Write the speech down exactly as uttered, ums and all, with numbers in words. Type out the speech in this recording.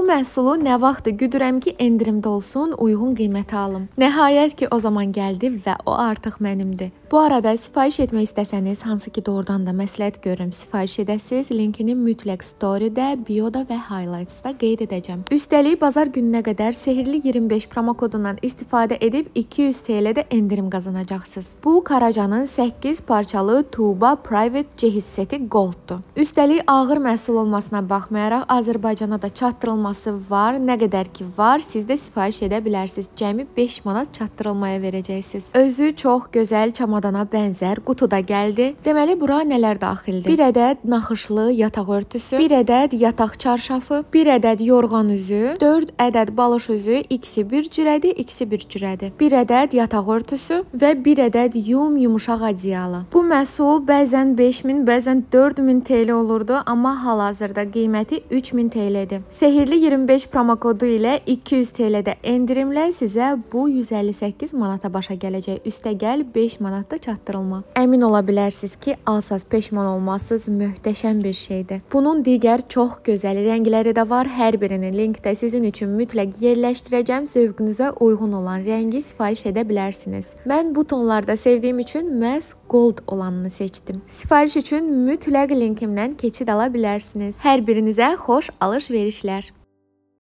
məhsulu nə vaxtı güdürəm ki, endirimdə olsun, uyğun qiymətə alım. Nəhayət ki, o zaman gəldi və o artıq mənimdir. Bu arada sifariş etmək istəsəniz, hansı ki doğrudan da məsləhət görürəm sifariş edəsiniz, linkini mütləq storydə, bioda və highlightsda qeyd edəcəm. Üstəlik bazar gününə qədər sehirli iyirmi beş promo kodundan istifadə edib iki yüz TL'də endirim qazanacaqsınız. Bu Karacanın səkkiz parçalı Tuba Private C hissəti Golddur. Üstəlik ağır məhsul olmasına baxmayaraq Azərbaycana da çatdırılması var. Nə qədər ki var, siz də sifariş edə bilərsiniz. Cəmi beş manat çatdırılmaya verəcəksiniz. Özü çox gözəl çamadana bənzər qutuda gəldi. Deməli, bura nələr daxildir? Bir ədəd naxışlı yataq örtüsü, bir ədəd yataq çarşafı, bir ədəd yorğan üzü, dörd ədəd balış üzü, ikisi bir cürədir, ikisi bir cürədir. Bir ədəd yataq örtüsü və bir ədəd yum yumuşaq adyalı. Bu məhsul bəzən beş min, bəzən dörd min TL olurdu, amma hal-hazırda qiyməti üç min TL'dir. Sehirli iyirmi beş promo kodu ilə iki yüz TL'də endirimlə sizə bu yüz əlli səkkiz manata başa gələcək. Üstəgəl beş manatda çatdırılma. Əmin ola bilərsiniz ki, alsaz peşman olmazsınız, möhtəşəm bir şeydir. Bunun digər çox gözəl rəngləri də var. Hər birini linkdə sizin üçün mütləq yerləşdirəcəm. Zövqünüzə uyğun olan rəngi sifariş edə bilərsiniz. Mən bu tonlarda sevdiyim üçün məhz gold olanını seçdim. Sifariş üçün mütləq linkimdən keçid ala bilərsiniz. Hər birinizə xoş alış-verişlər.